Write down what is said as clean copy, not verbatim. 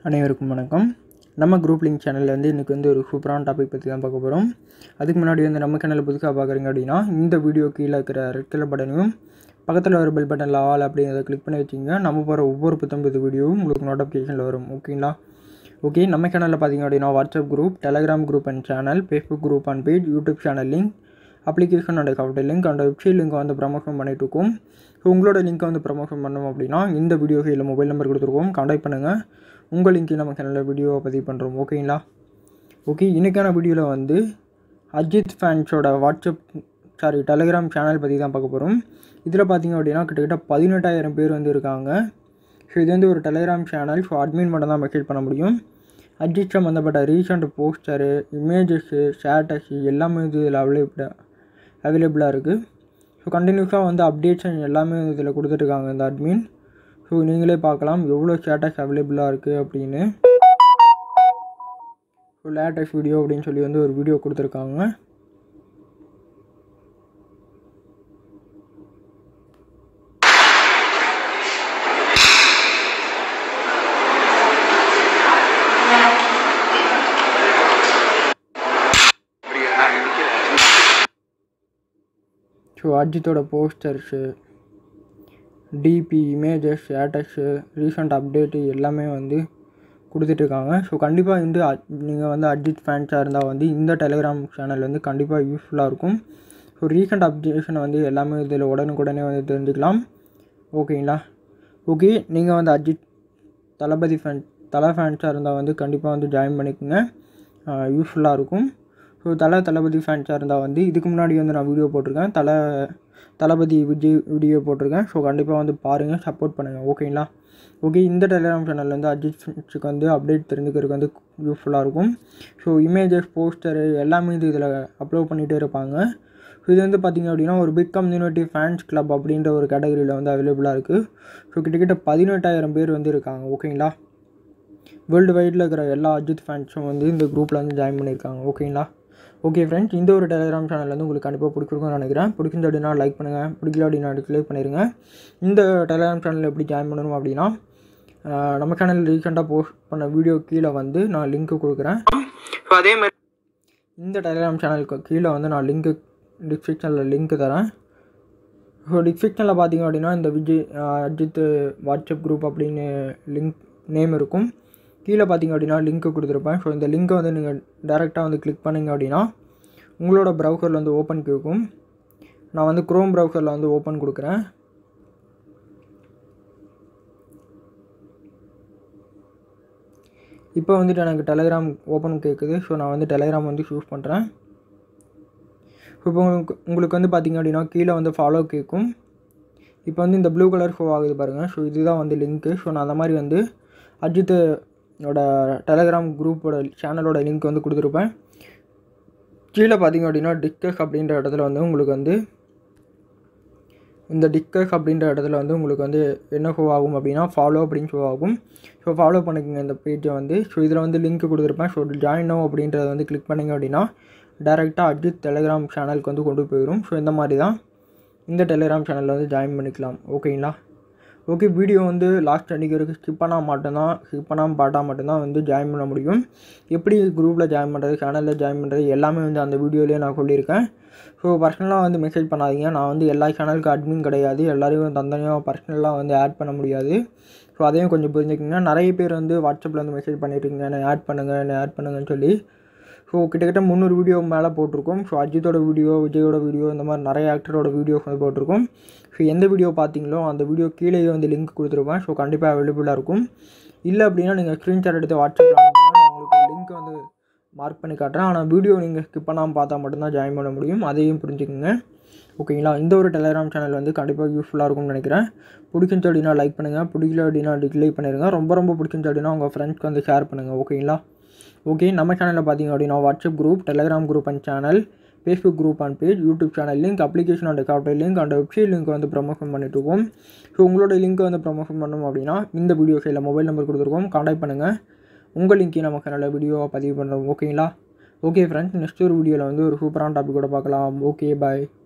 அனைவருக்கும் வணக்கம். நம்ம குரூப் லிங்க் சேனலில் இன்றைக்கி ஒரு சூப்பரான டாபிக் பற்றி தான் பார்க்க போகிறோம். அதுக்கு முன்னாடி நம்ம சேனலில் புதுசாக பார்க்குறீங்க அப்படின்னா இந்த வீடியோ கீழே இருக்கிற ரெட் கலர் பட்டனையும் பக்கத்தில் வர பெல் பட்டனில் ஆல் அப்படிங்கிறத கிளிக் பண்ணி வச்சிங்க. நம்ம போகிற ஒவ்வொரு 19 வீடியோவும் உங்களுக்கு நோட்டிஃபிகேஷனில் வரும். ஓகேங்களா? ஓகே, நம்ம சேனலில் பார்த்திங்க அப்படின்னா WhatsApp group, Telegram group and channel, Facebook group and page, YouTube channel link, application and software link and website link promotion பண்ணிகிட்ருக்கோம். ஸோ உங்களோட லிங்க்கை ப்ரமோஷன் பண்ணோம் அப்படின்னா இந்த வீடியோ கீழே மொபைல் நம்பர் கொடுத்துருக்கோம், கான்டாக்ட் பண்ணுங்கள். உங்கள் லிங்க்கு நம்ம சேனலில் வீடியோவை பதிவு பண்ணுறோம். ஓகேங்களா? ஓகே, இன்றைக்கான வீடியோவில் அஜித் ஃபேன்ஸோட டெலகிராம் சேனல் பற்றி தான் பார்க்க போகிறோம். இதில் பார்த்திங்க அப்படின்னா கிட்டத்தட்ட 18,000 பேர் இருக்காங்க. ஸோ இது ஒரு டெலகிராம் சேனல். ஸோ அட்மின் மட்டும் தான் மெசேஜ் பண்ண முடியும். அஜித் சம்மந்தப்பட்ட ரீசெண்ட் போஸ்டரு, இமேஜஸ்ஸு, ஸ்டேட்டஸு எல்லாமே இதில் அவைலபிளாக இருக்குது. ஸோ கண்டினியூஸாக அப்டேட்ஸ் எல்லாமே இதில் கொடுத்துட்ருக்காங்க இந்த அட்மின். ஸோ நீங்களே பார்க்கலாம் எவ்வளோ ஸ்டேட்டஸ் அவைலபிளாக இருக்குது அப்படின்னு. ஸோ லேட்டஸ்ட் வீடியோ அப்படின்னு சொல்லி ஒரு வீடியோ கொடுத்துருக்காங்க. ஸோ அஜித்தோட posters, DP, images, status, recent update எல்லாமே கொடுத்துட்ருக்காங்க. ஸோ கண்டிப்பாக நீங்கள் அஜித் ஃபேன்ஸாக இருந்தால் இந்த டெலிகிராம் சேனல் கண்டிப்பாக யூஸ்ஃபுல்லாக இருக்கும். ஸோ ரீசெண்ட் அப்டேஷனை எல்லாமே இதில் உடனுக்குடனே தெரிஞ்சுக்கலாம். ஓகேங்களா? ஓகே, நீங்கள் அஜித் தலை ஃபேன்ஸாக இருந்தால் கண்டிப்பாக ஜாயின் பண்ணிக்கோங்க, யூஸ்ஃபுல்லாக இருக்கும். ஸோ தளபதி ஃபேன்ஸாக இருந்தால் இதுக்கு முன்னாடி நான் வீடியோ போட்டிருக்கேன், தளபதி விஜய் வீடியோ போட்டிருக்கேன். ஸோ கண்டிப்பாக பாருங்கள், சப்போர்ட் பண்ணுங்கள். ஓகேங்களா? ஓகே, இந்த டெலிகிராம் சேனலில் அஜித் ஃபேன்ஸுக்கு அப்டேட் தெரிஞ்சுக்கிறதுக்கு யூஸ்ஃபுல்லாக இருக்கும். ஸோ இமேஜஸ், போஸ்டரு எல்லாமே இதில் அப்லோட் பண்ணிகிட்டே இருப்பாங்க. ஸோ இது பார்த்திங்க அப்படின்னா ஒரு பிக் கம்யூனிட்டி ஃபேன்ஸ் கிளப் அப்படின்ற ஒரு கேட்டகரியில் அவைலபிளாக இருக்குது. ஸோ கிட்டத்தட்ட 18,000 பேர் இருக்காங்க. ஓகேங்களா? வேர்ல்டு வைடில் இருக்கிற எல்லா அஜித் ஃபேன்ஸும் இந்த குரூப்பில் ஜாயின் பண்ணியிருக்காங்க. ஓகேங்களா? ஓகே ஃப்ரெண்ட்ஸ், இந்த ஒரு டெலிகிராம் சேனல் உங்களுக்கு கண்டிப்பாக பிடிச்சிருக்கும்னு நினைக்கிறேன். பிடிச்சிருந்து அப்படின்னா லைக் பண்ணுங்கள், பிடிக்கல அப்படின்னா டிஸ்லைக் பண்ணிடுங்க. இந்த டெலிகிராம் சேனலில் எப்படி ஜாயின் பண்ணணும் அப்படின்னா நம்ம சேனல் ரீசெண்டாக போஸ்ட் பண்ண வீடியோ கீழே நான் லிங்க்கு கொடுக்குறேன். ஸோ அதேமாதிரி இந்த டெலிகிராம் சேனலுக்கு கீழே நான் டிஸ்கிரிப்ஷனில் லிங்க்கு தரேன். ஸோ டிஸ்கிரிப்ஷனில் பார்த்திங்க அப்படின்னா இந்த அஜித் வாட்ஸ்அப் குரூப் அப்படின்னு லிங்க் நேம் இருக்கும். கீழே பார்த்திங்க அப்படின்னா லிங்க்கு கொடுத்துருப்பேன். ஸோ இந்த லிங்க்கை நீங்கள் டேரெக்டாக கிளிக் பண்ணிங்க அப்படின்னா உங்களோட ப்ரௌசரில் ஓப்பன் கேட்கும். நான் க்ரோம் ப்ரௌசரில் ஓப்பன் கொடுக்குறேன். இப்போ எனக்கு டெலிகிராம் ஓப்பன் கேட்குது. ஸோ நான் டெலிகிராம் சூஸ் பண்ணுறேன். இப்போ உங்களுக்கு பார்த்திங்க அப்படின்னா கீழே ஃபாலோ கேட்கும். இப்போ இந்த ப்ளூ கலர் ஷோ ஆகுது பாருங்கள். ஸோ இதுதான் லிங்க்கு. ஸோ நான் அந்த மாதிரி அஜித்தோட டெலிகிராம் குரூப்போட சேனலோட லிங்க் கொடுத்துருப்பேன். கீழே பார்த்திங்க அப்படின்னா டிஸ்கஸ் அப்படின்ற இடத்துல உங்களுக்கு இந்த டிஸ்கஸ் அப்படின்ற இடத்துல உங்களுக்கு என்ன ஷோ ஆகும் அப்படின்னா ஃபாலோ அப்படின்னு ஷோ ஆகும். ஸோ ஃபாலோ பண்ணிக்கோங்க இந்த பேஜை. ஸோ இதில் லிங்க் கொடுத்துருப்பேன். ஸோ ஜாயின் நோ அப்படின்றத கிளிக் பண்ணிங்க அப்படின்னா டேரெக்டாக அஜித் டெலிகிராம் சேனலுக்கு கொண்டு போயிடும். ஸோ இந்த மாதிரி தான் இந்த டெலிகிராம் சேனலில் ஜாயின் பண்ணிக்கலாம். ஓகேங்களா? ஓகே, வீடியோ லாஸ்ட் அன்றைக்கி வரைக்கும் ஸ்கிப் பண்ணாமல் பார்த்தா மட்டும்தான் ஜாயின் பண்ண முடியும். எப்படி குரூப்பில் ஜாயின் பண்ணுறது, சேனலில் ஜாயின் பண்ணுறது எல்லாமே அந்த வீடியோலேயே நான் சொல்லியிருக்கேன். ஸோ பர்சனலாக மெசேஜ் பண்ணாதீங்க. நான் எல்லா சேனலுக்கும் அட்மின் கிடையாது. எல்லோரையும் தனியாக பர்சனலாக ஆட் பண்ண முடியாது. ஸோ அதையும் கொஞ்சம் புரிஞ்சுக்கோங்க. நிறைய பேர் வாட்ஸ்அப்பில் மெசேஜ் பண்ணிட்டுருக்கீங்க, என்னை ஆட் பண்ணுங்கன்னு சொல்லி. ஸோ கிட்டத்தட்ட 300 வீடியோ மேலே போட்டிருக்கோம். ஸோ அஜித்தோட வீடியோ, விஜயோட வீடியோ, இந்த மாதிரி நிறைய ஆக்டரோட வீடியோஸ் போட்டிருக்கோம். ஸோ எந்த வீடியோ பார்த்தீங்களோ அந்த வீடியோ கீழேயே லிங்க் கொடுத்துருப்பேன். ஸோ கண்டிப்பாக அவைலபிளாக இருக்கும். இல்லை அப்படின்னா நீங்கள் ஸ்க்ரீன்ஷாட் எடுத்து வாட்ஸ்அப்பில் அனுப்புங்க, நான் உங்களுக்கு லிங்க் மார்க் பண்ணி காட்டுறேன். ஆனால் வீடியோ நீங்கள் ஸ்கிப் பண்ணாமல் பார்த்தா மட்டும்தான் ஜாயின் பண்ண முடியும். அதையும் புரிஞ்சுக்கோங்க. ஓகேங்களா? இந்த ஒரு டெலிகிராம் சேனல் கண்டிப்பாக யூஸ்ஃபுல்லாக இருக்கும்னு நினைக்கிறேன். பிடிச்சிருந்துச்சு அப்படின்னா லைக் பண்ணுங்கள், பிடிக்கல அப்படின்னா டிஸ்லைக் பண்ணிடுங்க. ரொம்ப பிடிச்சிருந்துச்சு அப்படின்னா உங்கள் ஃப்ரெண்ட்ஸ்க்கு ஷேர் பண்ணுங்கள். ஓகேங்களா? ஓகே, நம்ம சேனலில் பார்த்திங்க அப்படின்னா WhatsApp group, Telegram group and channel, Facebook group and page, YouTube channel link, application and software link and website link promotion பண்ணிட்டுருக்கோம். ஸோ உங்களோட லிங்க்கை ப்ரமோஷன் பண்ணணும் அப்படின்னா இந்த வீடியோ சைடில் மொபைல் நம்பர் கொடுத்துருக்கோம், கான்டாக்ட் பண்ணுங்கள். உங்கள் லிங்க்கை நம்ம சேனலில் வீடியோவை பதிவு பண்ணுறோம். ஓகேங்களா? ஓகே ஃப்ரெண்ட்ஸ், நெக்ஸ்ட் ஒரு வீடியோவில் ஒரு சூப்பரான டாபிக்கோட பார்க்கலாம். ஓகே, பாய்.